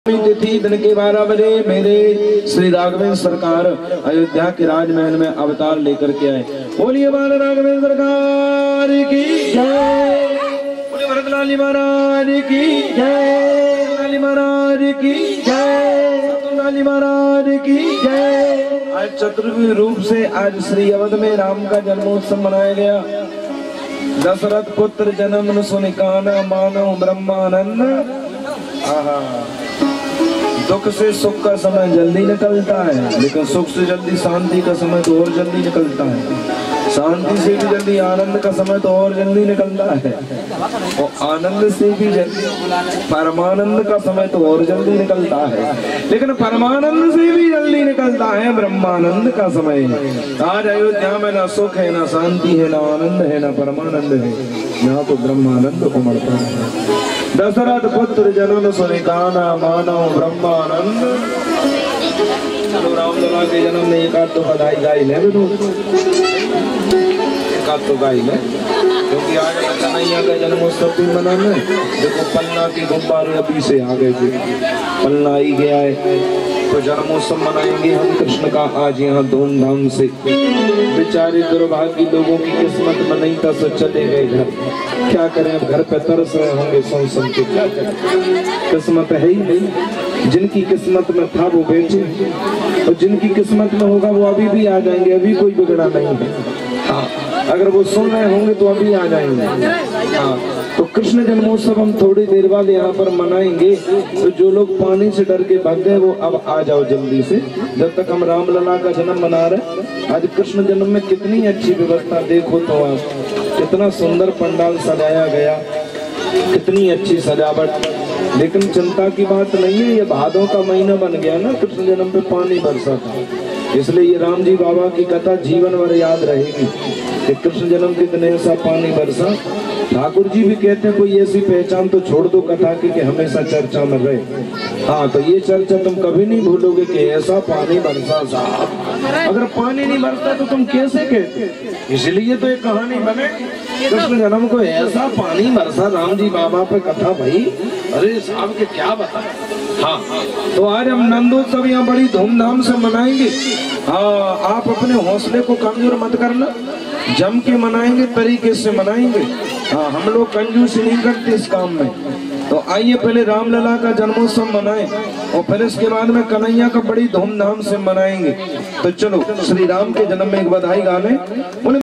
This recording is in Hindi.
तिथि दिन के 12 बजे मेरे श्री राघवेंद्र सरकार अयोध्या के राजमहल में अवतार लेकर के आए। बोलिए बाल राघवेंद्र सरकार की जय, बोलिए भरतलाल महाराज की जय, लाली महाराज की जय, लाली महाराज की जय। आज चतुर्विध रूप से आज श्री अवध में राम का जन्मोत्सव मनाया गया। दशरथ पुत्र जन्म सुनि काना मानव ब्रह्मानंद। दुख से सुख का समय जल्दी निकलता है, लेकिन सुख से जल्दी शांति का समय तो और जल्दी निकलता है। शांति से भी जल्दी आनंद का समय तो और जल्दी निकलता है, और आनंद से भी जल्दी परमानंद का समय तो और जल्दी निकलता है, लेकिन परमानंद से भी जल्दी निकलता है ब्रह्मानंद का समय। आज अयोध्या में ना सुख है, ना शांति है, ना आनंद है, ना परमानंद है, यहाँ तो ब्रह्मानंद उमड़ता है। दशरथ पुत्र जन्म सुनि काना मानव ब्रह्मानंद। चलो रामलला के जन्म में एक आध तो बधाई गाई ले, एक आध तो गाई ले, क्योंकि आज कन्हैया का जन्मोत्सव भी मनाना है। देखो पन्ना की गुब्बारे अभी से आ गए थे, पन्ना ही गया है, तो जन्मोत्सव मनाएंगे हम कृष्ण का आज यहाँ धूमधाम से। बेचारे दुर्भाग्य लोगों की किस्मत में नहीं था, सो चले गए घर। क्या करें, अब घर पे तरस रहे होंगे सुन सुन के, क्या करें, किस्मत है ही नहीं। जिनकी किस्मत में था वो बेचे, और जिनकी किस्मत में होगा वो अभी भी आ जाएंगे, अभी कोई बिगड़ा नहीं है। हाँ, अगर वो सुन रहे होंगे तो अभी आ जाएंगे। हाँ, तो कृष्ण जन्मोत्सव हम थोड़ी देर बाद यहाँ पर मनाएंगे। तो जो लोग पानी से डर के भाग गए वो अब आ जाओ जल्दी से, जब तक हम रामलला का जन्म मना रहे। आज कृष्ण जन्म में कितनी अच्छी व्यवस्था, देखो तो आप कितना सुंदर पंडाल सजाया गया, कितनी अच्छी सजावट। लेकिन चिंता की बात नहीं है, ये भादों का महीना बन गया ना, कृष्ण जन्म पे पानी बरसा था, इसलिए ये राम जी बाबा की कथा जीवन भर याद रहेगी कि कृष्ण जन्म के दिन ऐसा पानी बरसा। ठाकुर जी भी कहते हैं कोई ऐसी पहचान तो छोड़ दो कथा की कि हमेशा चर्चा में रहे। हाँ, तो ये चर्चा तुम कभी नहीं भूलोगे कि ऐसा पानी बरसा साहब। अगर पानी नहीं बरसता तो तुम कैसे कहते, इसलिए तो एक कहानी बने कृष्ण जन्म को ऐसा पानी बरसा राम जी बाबा पे कथा भाई, अरे साहब के क्या बता। हाँ, तो आज हम नंदोत्सव यहाँ बड़ी धूमधाम से मनाएंगे। हाँ, आप अपने हौसले को कमजोर मत करना, जम के मनाएंगे, तरीके से मनाएंगे। हाँ, हम लोग कंजूसी नहीं करते इस काम में। तो आइए पहले रामलला का जन्मोत्सव मनाएं, और फिर इसके बाद में कन्हैया का बड़ी धूमधाम से मनाएंगे। तो चलो श्री राम के जन्म में एक बधाई गा लें।